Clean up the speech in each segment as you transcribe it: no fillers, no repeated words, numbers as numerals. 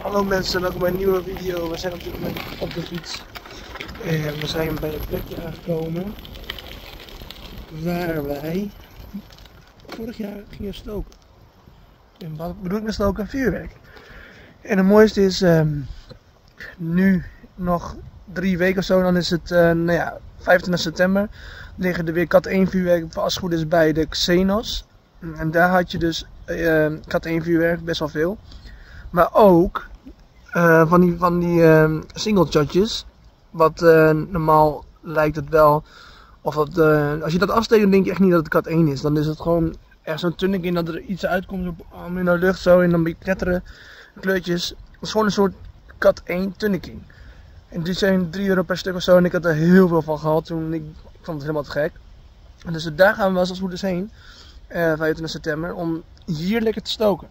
Hallo mensen, welkom bij een nieuwe video. We zijn op dit moment op de fiets en we zijn bij een plekje aangekomen waar wij vorig jaar gingen stoken. En wat bedoel ik met stoken? Vuurwerk. En het mooiste is, nu nog 3 weken of zo, dan is het 25 september. Liggen er weer kat 1 vuurwerk, als het goed is, bij de Xenos. En daar had je dus kat 1 vuurwerk, best wel veel. Maar ook van die single shotjes. Wat normaal lijkt het wel. Of dat, als je dat afsteekt, dan denk je echt niet dat het kat 1 is. Dan is het gewoon echt zo'n tunnik in dat er iets uitkomt in de lucht zo. En dan bij kletteren, kleurtjes. Het is gewoon een soort kat 1 tunniking. En die zijn €3 per stuk of zo. En ik had er heel veel van gehad toen. Ik vond het helemaal te gek. En dus daar gaan we wel als goed is heen. 25 september. Om hier lekker te stoken.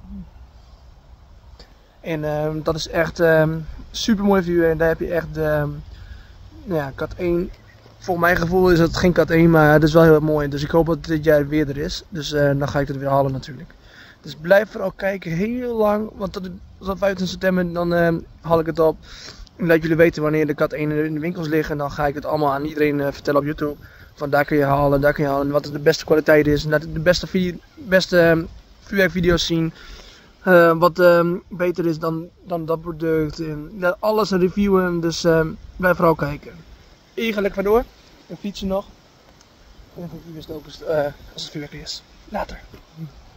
En dat is echt super mooi vuur. En daar heb je echt kat 1. Volgens mijn gevoel is het geen kat 1, maar het is wel heel mooi. Dus ik hoop dat het dit jaar weer er is. Dus dan ga ik het weer halen natuurlijk. Dus blijf vooral kijken heel lang. Want tot 25 september dan haal ik het op. En laat jullie weten wanneer de kat 1 in de winkels liggen. En dan ga ik het allemaal aan iedereen vertellen op YouTube. Van daar kun je halen, daar kun je halen. Wat de beste kwaliteit is. En dat de beste vuurwerkvideo's zien. Wat beter is dan dat product. En alles reviewen. Dus blijf vooral kijken. Ik ga lekker door. En fietsen nog. En dan ga ik weer stoken als het vuurwerk is. Later.